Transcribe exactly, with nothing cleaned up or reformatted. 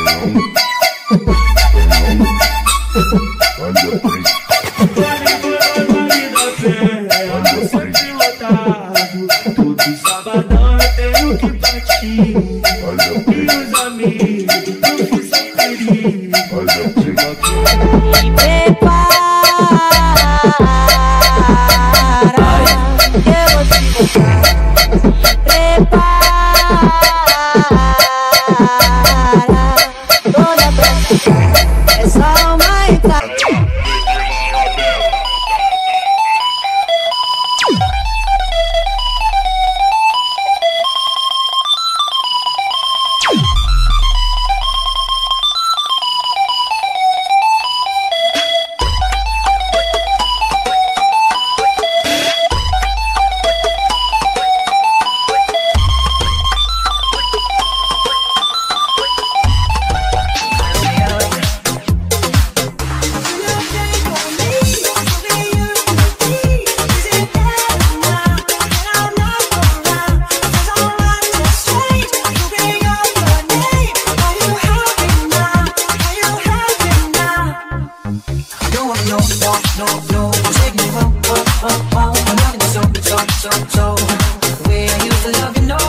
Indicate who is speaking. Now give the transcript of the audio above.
Speaker 1: Todo sabadão eu tenho que partir. E os amigos não precisam pedir.
Speaker 2: Prepara, eu vou te botar. Prepara, toda pra é só uma entrada.
Speaker 3: So, so, so, the way I used to love you, no.